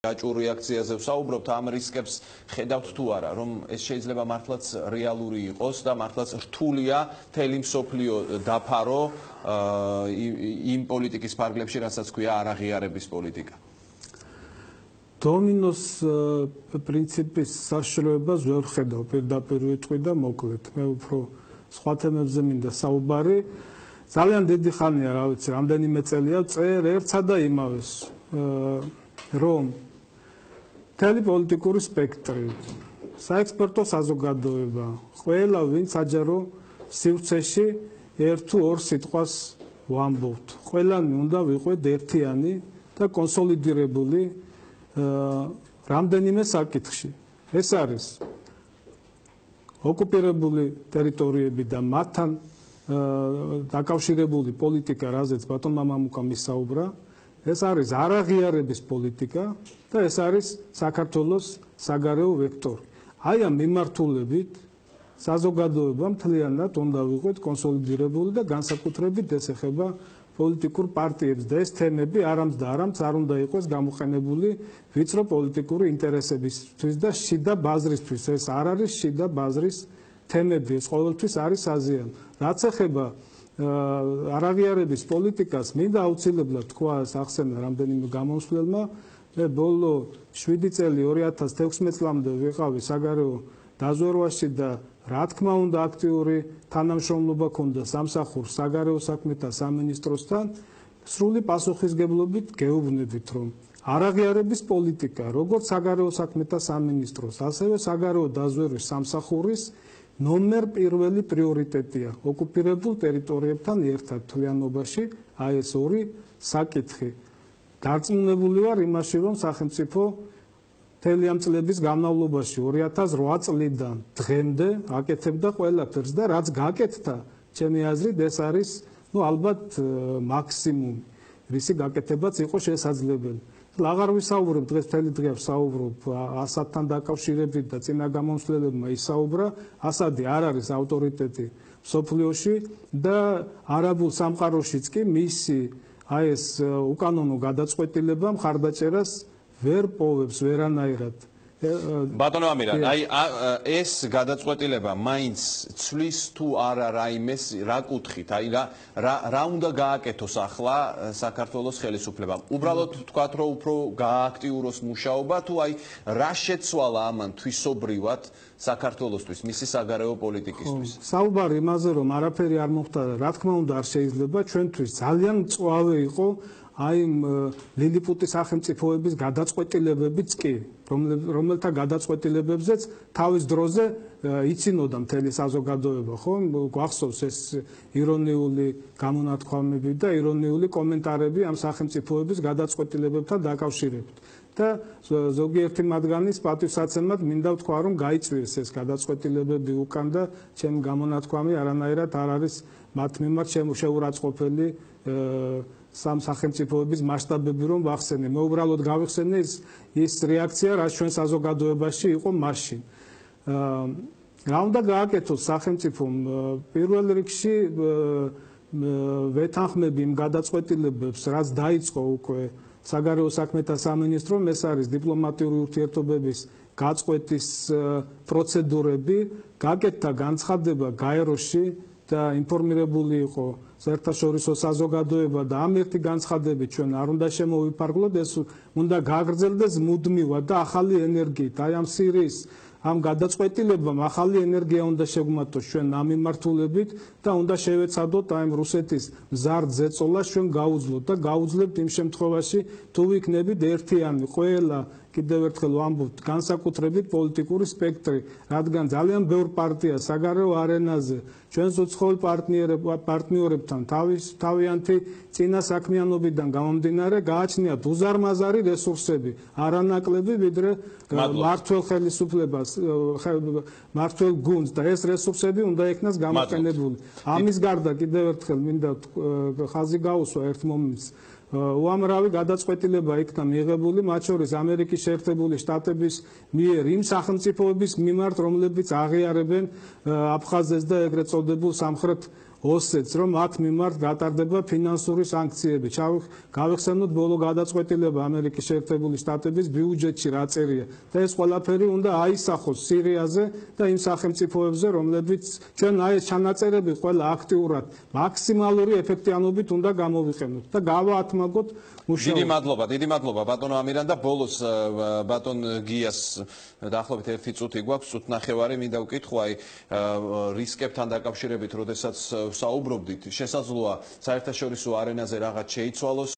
გაჭურ რეაქციაზე ვსაუბრობთ, ამ რისკებს ხედავთ თუ არა, რომ ეს შეიძლება მართლაც რეალური იყოს და მართლაც რთულია მთელი მსოფლიო დაფარო იმ პოლიტიკის ფარგლებში, რასაც ქვია არაღიარების პოლიტიკა. დომინოს პრინციპის საშუალებას ვერ ხედავ პირდაპირ ვიტყვი და მოკლედ. მე უფრო სხვა თემებზე მინდა საუბარი. ძალიან დიდი ხანია, რა ვიცი, რამდენიმე წელია წერ ერთსა და იმავეს, რომ მთელი პოლიტიკური სპექტრი, საექსპერტო საზოგადოება, ყველა ვინც საჯარო სივრცეში ერთ თუ ორ სიტყვას ვამბობთ. ყველანი უნდა ვიყვეთ ერთიანი და კონსოლიდირებული რამდენიმე საკითხში. ეს არის ოკუპირებული ტერიტორიები და მათთან დაკავშირებული პოლიტიკა, რაზეც ბატონ მამამუკამ ისაუბრა. ეს არის არაღიარების პოლიტიკა და ეს არის საქართველოს საგარეო ვექტორი. აი ამ მიმართულებით საზოგადოება მთლიანად უნდა ვიყვეთ კონსოლიდირებული და განსაკუთრებით ეს ეხება პოლიტიკურ პარტიებს და ეს თემები არამც და არამც არ უნდა იყოს გამოყენებული ვიწრო პოლიტიკური ინტერესებისთვის და შიდა ბაზრისთვის. ეს არ არის შიდა ბაზრის თემები, ეს ყოველთვის არის აზიანი. რაც ეხება არაღიარების პოლიტიკას, მინდა აუცილებლად თქვა, ახსენა რამდენიმე გამომსვლელმა, მე ბოლო 7 წელი 2016 წლამდე ვიყავი საგარეო დაზვერვაში და რა თქმა უნდა აქტიური თანამშრომლობა ქონდა სამსახურს საგარეო საქმეთა სამინისტროსთან, სრული პასუხისგებლობით გეუბნებით, რომ არაღიარების პოლიტიკა, როგორც საგარეო საქმეთა სამინისტროს, ასევე საგარეო დაზვერვის სამსახურის ნომერ პირველი პრიორიტეტია ოკუპირებულ ტერიტორიებთან ერთად თვლიანობაში. აი ეს ორი საკითხი. დარწმუნებული ვარ იმაში, რომ სახელმწიფო მთელი ამ წლების განმავლობაში 2008 წლიდან დღემდე აკეთებდა ყველაფერს და რაც გაკეთდა, ჩემი აზრით, ეს არის ალბათ მაქსიმუმი, რისი გაკეთებაც იყო შესაძლებელი. აღარ ვისაუბრებ დღეს მთელი დღე ვსაუბრობ ასადთან დაკავშირებით და წინა გამომსვლელებმა ისაუბრა. ასადი არ არის ავტორიტეტი მსოფლიოში და არაბულ სამყაროშიც კი მისი აი ეს უკანონო გადაწყვეტილება მხარდაჭერას ვერ პოვებს ვერანაირად. ბატონო ამირან, აი ეს გადაწყვეტილება მაინც ცვლის თუ არა რაიმეს რა კუთხით, აი რა უნდა გააკეთოს ახლა საქართველოს ხელისუფლებამ? უბრალოდ თქვათ, რომ უფრო გაააქტიუროს მუშაობა თუ აი რა შეცვალა ამან თვისობრივად საქართველოსთვის, მისი საგარეო პოლიტიკისთვის? საუბარი იმაზე, რომ არაფერი არ მოხდა, რა თქმა უნდა არ შეიძლება, ჩვენთვის ძალიან მწვავე იყო აი ლილიპუტის სახელმწიფოების გადაწყვეტილებებიც კი, რომელთა გადაწყვეტილებებზეც თავის დროზე იცინოდა მთელი საზოგადოება, ხო? გვახსოვს ეს ირონიული გამონათქვამები და ირონიული კომენტარები ამ სახელმწიფოების გადაწყვეტილებებთან დაკავშირებით. და ზოგიერთი მათგანის პატივსაცემად მინდა ვთქვა, რომ გაიწვიეს ეს გადაწყვეტილებები უკან და ჩემი გამონათქვამი არანაირად არ არის მათ მიმართ შეურაცხყოფელი სამ სახელმწიფოების მასშტაბები რომ ვახსენე. მე უბრალოდ გავიხსენე ის რეაქცია, რაც ჩვენ საზოგადოებაში იყო მაშინ. რა უნდა გააკეთოს სახელმწიფომ? პირველ რიგში ვეთანხმები იმ გადაწყვეტილებებს, რაც დაიწყო უკვე საგარეო საქმეთა სამინისტრომ, ეს არის დიპლომატიური ურთიერთობების გაწყვეტის პროცედურები, გაკეთდა განცხადება გაეროში და ინფორმირებული იყო საერთაშორისო საზოგადოება და ამ ერთი განცხადებით ჩვენ არ უნდა შემოვიფარგლოთ, ეს უნდა გაგრძელდეს მუდმივად და ახალი ენერგიით. აი ამ სირიის ამ გადაწყვეტილებამ ახალი ენერგია უნდა შეგვმართოს ჩვენ ამ მიმართულებით და უნდა შევეცადოთ აი რუსეთის მზარდ ზეწოლას ჩვენ გაუძლოთ და გაუძლებთ იმ შემთხვევაში თუ ვიქნებით ერთიანი ყველა კიდევ ერთხელ ვამბობთ განსაკუთრებით პოლიტიკური სპექტრი, რადგან ძალიან ბევრ პარტია საგარეო არენაზე ჩვენს უცხოელ პარტნიორებთან თავიანთი წინა საქმიანობიდან გამომდინარე გააჩნიათ უზარმაზარი რესურსები, არანაკლები ვიდრე მართველ ხელისუფლებას, მართველ გუნდს და ეს რესურსები უნდა იქნას გამოყენებული. ამის გარდა კიდევ ერთხელ მინდა ხაზი გაუსვა ერთ მომენტს. უამრავი გადაწყვეტილება იქნა მიღებული, მათ შორის ამერიკის შეერთებული შტატების მიერ იმ სახელმწიფოების მიმართ, რომლებიც აღიარებენ აფხაზეთს და ეგრეთ წოდებულ სამხრეთ ოსეთს, რომ მათ მიმართ გატარდება ფინანსური სანქციები. გავიხსენოთ ბოლო გადაწყვეტილება ამერიკის შეერთებული შტატების ბიუჯეტში რა წერია და ეს ყველაფერი უნდა აისახოს სირიაზე და იმ სახელმწიფოებზე, რომლებიც ჩვენ აი ეს ჩანაწერები ყველა აქტიურად მაქსიმალური ეფექტიანობით უნდა გამოვიყენოთ და გავაათმაგოთ მუშაობა. დიდი მადლობა ბატონო ამირან და ბოლოს ბატონ გიას დაახლოებით 1 წუთი გვაქვს, წუთ ნახევარი მინდა ვკითხო აი რისკებთან დაკავშირებით, როდესაც საუბრობდით, შესაძლოა საერთაშორისო არენაზე რაღაც შეიცვალოს